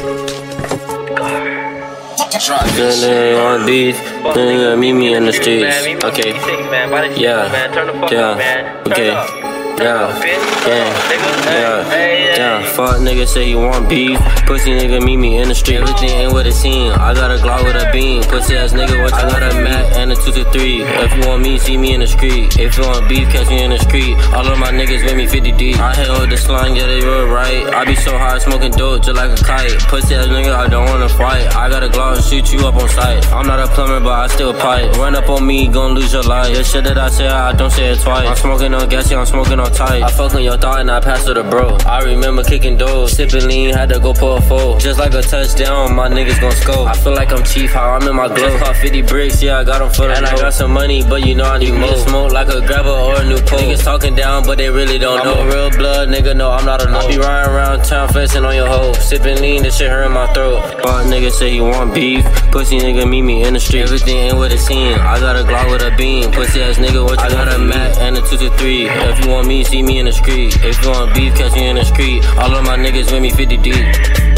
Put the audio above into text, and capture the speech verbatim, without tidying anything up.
Nigga on beef, nigga meet me in the streets. Okay, yeah, yeah, okay, yeah, yeah, yeah, yeah. Fuck nigga say he want beef, pussy nigga meet me in the street. Everything ain't what it seem. I got a Glock with a beam, pussy ass nigga what you got a Mac and a two to three. If you want me, see me in the street. If you want beef, catch me in the street. All of my niggas with me fifty deep. I hit with the slime, yeah they real right. I be so high smoking dope just like a kite. Pussy ass nigga, I don't wanna fight. I got a Glock and shoot you up on sight. I'm not a plumber, but I still pipe. Run up on me, gon' lose your life. The shit that I say, I don't say it twice. I'm smoking on gassy, I'm smoking on tight. I fuck on your thought and I pass it a bro. I remember kicking doors, sipping lean, had to go pull a fold. Just like a touchdown, my niggas gon' score. I feel like I'm chief, how I'm in my glove. Just caught fifty bricks, yeah, I got them for the And I got some money, but you know I need more. Smoke like a grabber or a new pole. Niggas talking down, but they really don't know. I'm a real blood, nigga, no, I'm not a no. I be riding around town, flexing on your hoe. Sipping lean, this shit hurt my throat. Fuck nigga say he want beef, pussy nigga meet me in the street. Everything ain't what it seem. I got a Glock with a beam, pussy ass nigga what you I got a Mac and a two to three. If you want me, see me in the street. If you want beef, catch me in the street. All of my niggas with me fifty deep.